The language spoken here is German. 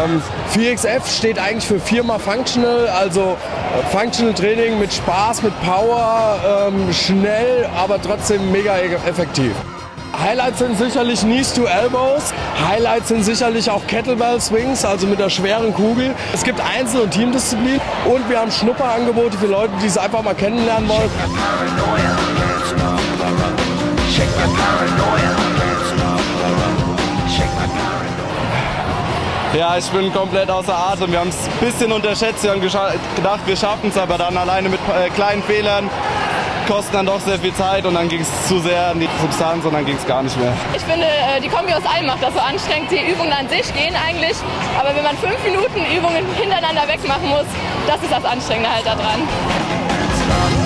4XF steht eigentlich für Firma Functional, also Functional Training mit Spaß, mit Power, schnell, aber trotzdem mega effektiv. Highlights sind sicherlich Knees to Elbows, Highlights sind sicherlich auch Kettlebell Swings, also mit der schweren Kugel. Es gibt Einzel- und Teamdisziplin und wir haben Schnupperangebote für Leute, die es einfach mal kennenlernen wollen. Ja, ich bin komplett außer Atem. Wir haben es ein bisschen unterschätzt. Wir haben gedacht, wir schaffen es, aber dann alleine mit kleinen Fehlern kosten dann doch sehr viel Zeit und dann ging es zu sehr an die Substanz und dann ging es gar nicht mehr. Ich finde, die Kombi aus allem macht das so anstrengend. Die Übungen an sich gehen eigentlich, aber wenn man 5 Minuten Übungen hintereinander wegmachen muss, das ist das Anstrengende halt daran.